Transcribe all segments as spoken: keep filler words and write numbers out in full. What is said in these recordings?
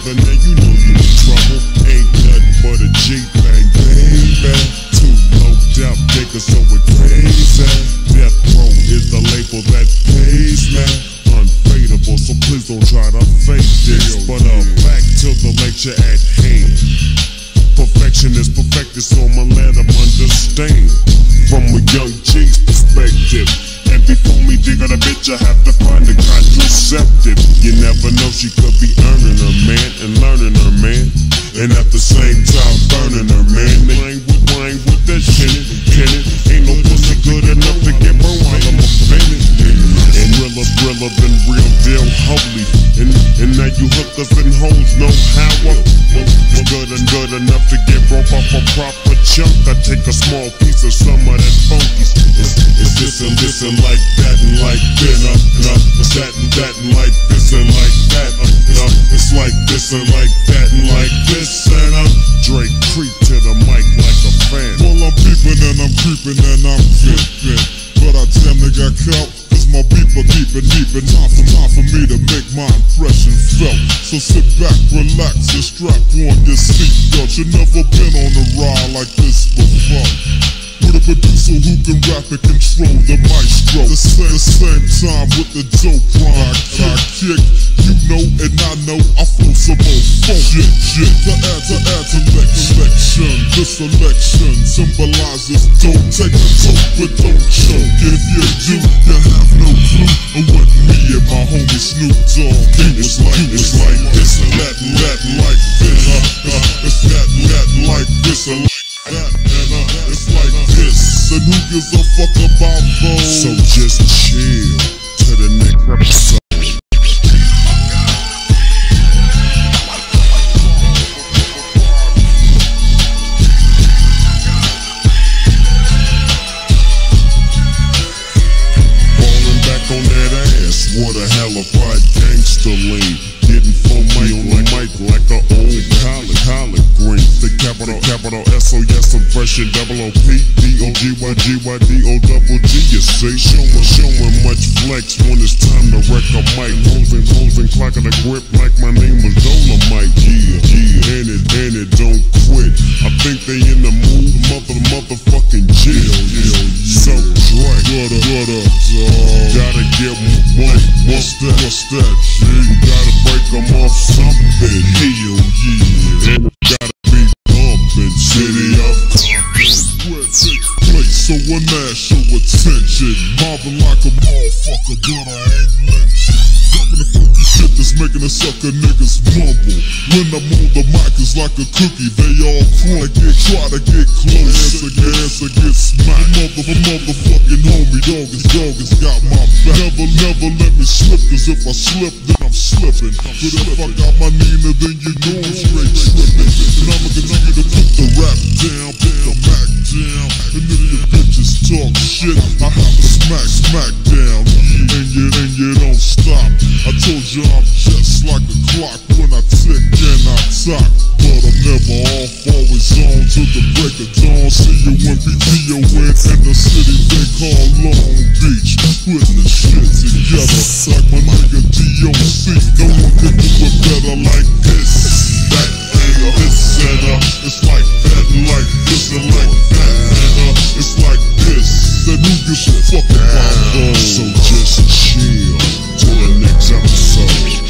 brother, now you know you in trouble. Ain't nothing but a G-Bang, baby. Two no-doubt niggas so it crazy. Death Row is the label that pays me. Unfadable, so please don't try to fake this. But uh, back to the lecture at hand. Perfection is perfected, so I'ma let them understand. From a young G's perspective. And before me dig on a bitch, I have to find a contraceptive. You never know, she could be earning her man and learning her man, and at the same time burning her man. Wine with wine with that tenant, tenant. Ain't no pussy good enough to get burned while I'm offended. And realer, realer than real deal, holy. And, and now you hookers and hoes know how I it's good and good enough to get broke off a proper chunk. I take a small piece of some of that funky. It's, it's this and this and like that and like this. Uh, uh, it's that and that and like this and like that. Uh, uh, it's like this and like that and like this. And uh, Drake creep to the mic like a fan. Well, I'm peeping and I'm creeping and I'm flipping, but I damn near got caught. My beeper keeping deep and time for time for me to make my impression felt. So sit back, relax, and strap on your seatbelt. You never been on a ride like this before. With a producer who can rap and control the maestro. The same, the same time with the dope rhyme I kick. You know and I know I feel some old funk shit, shit. To add, to add to selection. This selection symbolizes don't take a toke but don't choke. If you do, you have no clue of what me and my homie Snoop Dogg do. It's like, it's like this and that and that like this. Uh, uh, it's that and that like this and like that. And uh, it's like this. And who gives a fuck about those? So just chill to the next episode. What a hell of a gangster lean. Getting full mic on the mic like a old collard, collard green. The capital, capital S O yes, I'm fresh and double O P. D O G Y G Y D O double G, you see. Showing, showing much flex when it's time to wreck a mic. Closing, closing, clocking a grip like my name was Dolomite. Yeah, yeah, and it, and it don't quit. I think they in the mood, mother, motherfucking jail. Yeah, yeah. So Dre, what up, what up, dog? Gotta get one, what's that, what's that, G? You gotta break them off something. Hell yeah. And it gotta be pumping. City of Compton, where it takes place, so I national attention. Mobbing like a motherfucker, but I ain't lynching. Dropping the funky shit that's making the sucker niggas mumble. When I'm on the mic, it's like a cookie, they all crumble. Get, try to get close, answer, get, answer, get smacked. Mother, motherfucking homie, dog is, dog has got my back. Never, never let me slip, cause if I slip, then I'm slipping. But if I got my Nina, then you know I'm straight tripping. And I'ma continue to put the rap down, put the Mac down. And then the bitches talk shit, I have to smack, smack down. And you, and you don't stop. I told you I'm just like a clock when I tick and I talk. But I'm never off, always on till the break of dawn. See you when P T O in in the city they call Long Beach. Putting the shit together like my nigga D O C. No one can do it better like this. That and uh, this and uh, it's like that and like this and like that and uh, it's like this. Then who gives a fuck about those? So just chill till the next episode.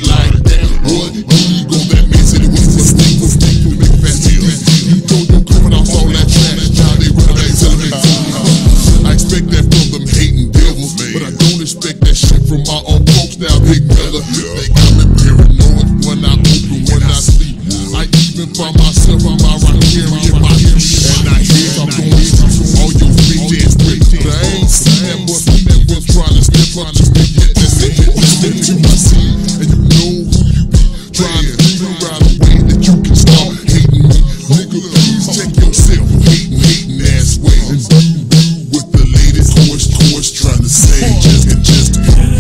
like that. What? You go that man said it was a mistake, was mistake to make fast deals. You told them coming off all that trash, now they run back to the I expect that from them hating devils, but I don't expect that shit from my own folks now, big fella. They got me paranoid when I open, when I sleep. I even find myself on my right here in my ear, and I hear I'm going through all your bitch ass bricks. But I ain't seen that boy, seen that boy trying to step up to me yet. That's it, listen to my seed, and you know who you be. Trying to figure out a way that you can start hating me. Nigga, please check yourself, hating, hating ass way. And do what the latest horse, horse trying to say, just and just.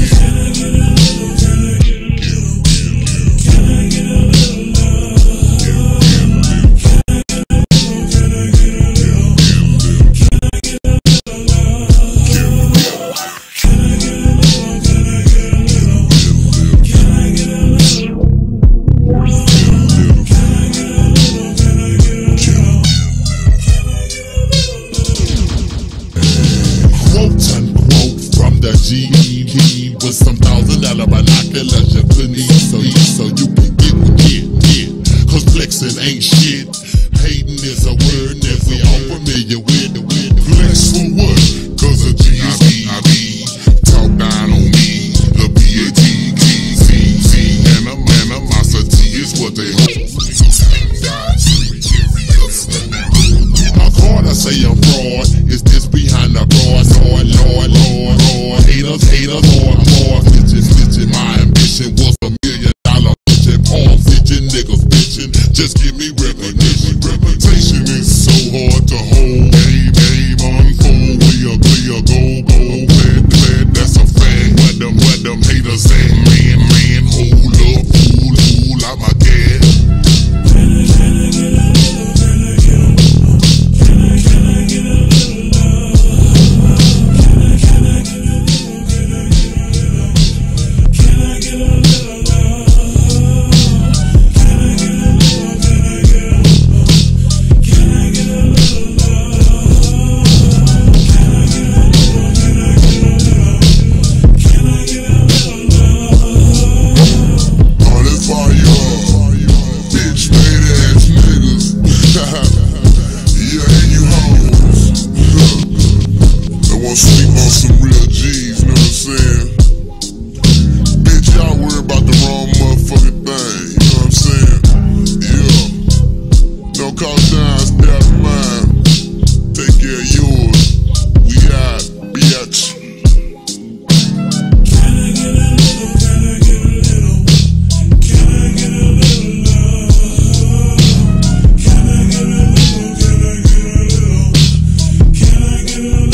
G E D with some thousand dollar binoculars you couldn't eat, so eat, so you can get what get, get. Cause flexing ain't shit. Hating is a word that we all familiar with. Flex for what? Cause a G I B, I B, talk down on me. The B A T T C C and a animosity is what they hold. How hard I say I'm fraud, is this behind the broad, Lord, Lord, Lord, Lord. Haters, haters, more, more. Bitchin', bitchin', my ambition was a million dollar bitchin'. Palm bitchin', niggas bitchin'. Just give me recognition. Reputation is so hard to hold. Game, game, unfold. We a clear, go, go. Bad, bad, that's a fact. What them, what them haters say? Man, man, hold up, fool, fool, I'm a gas. Sleep on some real G's, know what I'm saying? Bitch, y'all worry about the wrong motherfucking thing, you know what I'm saying? Yeah. Don't call down, stay out of mine. Take care of yours. We out, bitch. Can I get a little, can I get a little, can I get a little love? Can I get a little, can I get a little, can I get a little?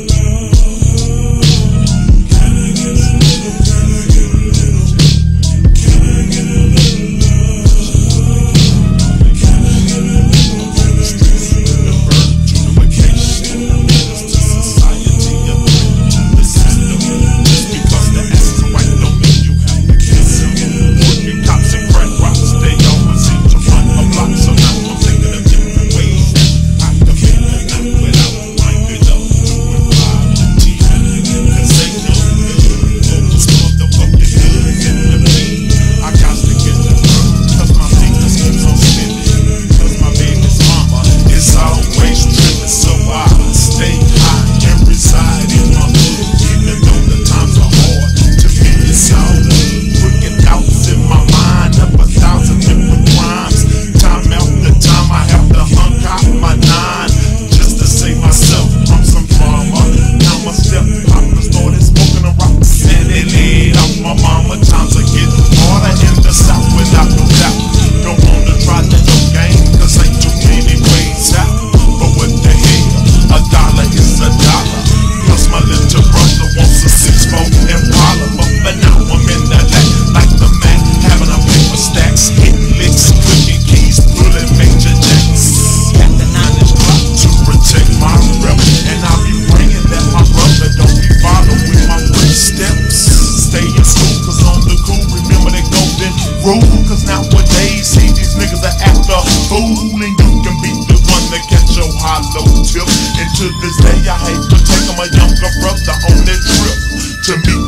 Cause nowadays, see, these niggas are after fool, and you can be the one that catch your hollow tip. And to this day, I hate to take my younger brother on that trip to meet the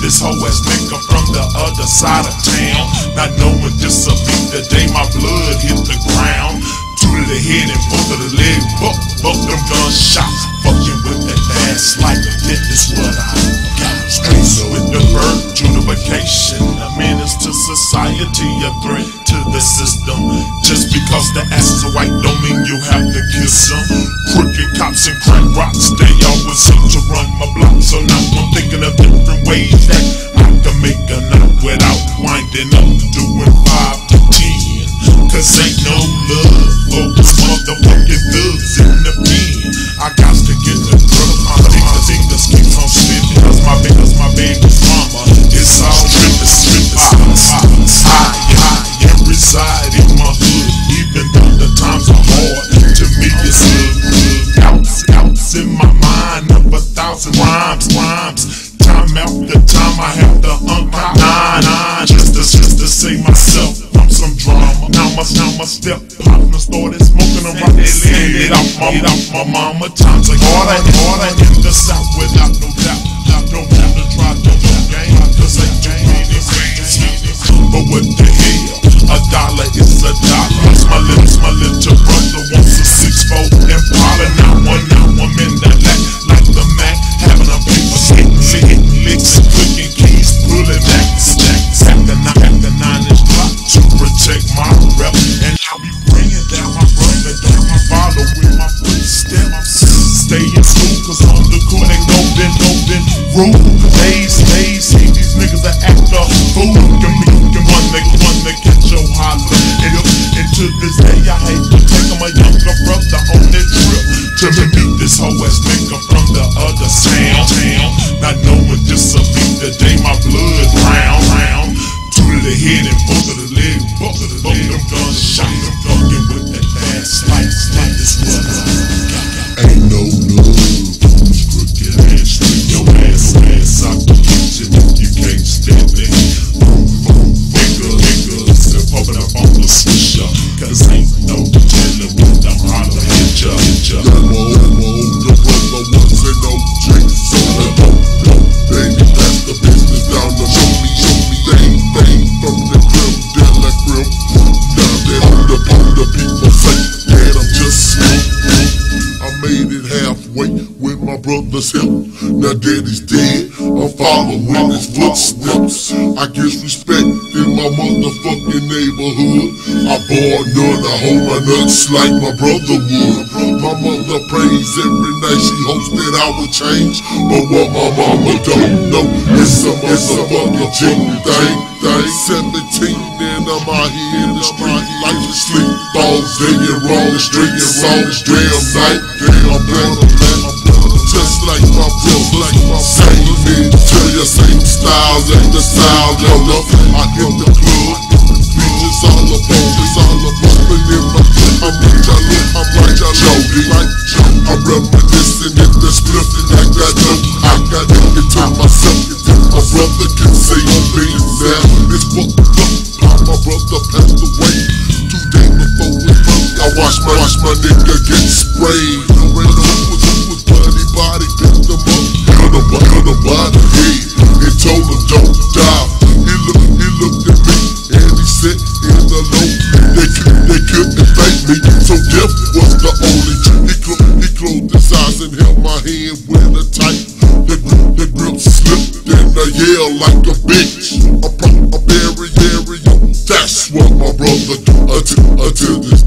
this whole ass nigga from the other side of town, not knowing this'll be the day my blood hit the ground. Two to the head and both of the leg, both, both them gunshots. Fucking with that fast life, that is what I got. Streets with the birth, unification, a menace to society, a threat to the system. Just because the ass is white don't mean you have to kiss them. Crooked cops and crack rocks, they always seem to run my block. So now I'm thinking of different ways that I can make a knot without winding up doing five to ten. Cause ain't no love for those motherfucking thugs in the pen. I got to get the grip, my niggas, niggas keep on slipping. Cause my baby's my baby's mama. It's all trippin', trippin', I, I, I reside in my hood. Even though the times are hard, to me it's good. Outs, outs in my mind of a thousand rhymes, rhymes. Time after time I have to unpack nine, nine. Just to, just to say myself, I'm some drama. Now my, now my step partner started smoking a rock. It off my, it off my mama. Times are harder, harder in the south without no doubt. I don't have to try to no game, cause ain't too many ways. But what the hell, a dollar is a dollar. My lips, my little brother wants a six-fold Impala. Now one, now I'm in the lack, like the Mac, having a paper hitting, hitting licks, clicking keys, pulling back stacks. After nine, after nine inch block to protect my rep, and I'll be bringing down my brother, down my father with my footsteps. Stay in school, cause on the cool ain't no been, no been rule. Days, days, see these niggas that act a fool. Can be, can one nigga, one nigga catch your holler. And, and to this day, I hate to take my younger brother on that trip to meet this whole ass nigga from the other town, town. Not knowing this'll be the day my blood round, round. Two to the head and both of the leg, both of the leg. Them gunshots, I'm fucking with that fast life, life is what I got. Ain't no love, crooked ass, string your ass, ass out the kitchen if you can't stand it. Nigga, niggas, they're popping up on the swisher, cause ain't no telling when I'm holler hit ya, hit ya. Demo, demo, the brother wants and no drinks on the boat, boat. Baby, that's the business down the show me, show me. Thing, thing from the grill, down the grill. Now that on the, on the people say that I'm just slow. I made it halfway with my brother's help. Now daddy's dead, I'm following his footsteps. I guess respect in my motherfucking neighborhood. I bore none, I hold my nuts like my brother would. My mother prays every night, she hopes that I will change. But what my mama don't know, it's a, it's a fucking thing, thing, thing. Seventeen and I'm out here in the street, life is sleep. Balls, they get wrong, straight and wrong, damn night. I'm better, just like my brother, like my same interior, same styles and the style, yo, look, I hit the club, bitches all up on, it's all up on, in my clip, I'm right, I look, I'm right, I Jody, like Jody, I'm reminiscing in the spliff, like that dope, I got it to myself, my brother can see me now, it's fucked up, my brother passed away, two days before his birthday, I watched my, watch my nigga get sprayed, no ran over with bloody body, picked him up, cut him, cut him by the head, and told him don't die, he looked, he looked at me, and he said in the low, they, they couldn't thank me, so death was the only truth, he, clo he closed his eyes and held my hand with a tight, the, the grip slipped and I yelled like a bitch, a, a bury, bury, that's what my brother do, until, until this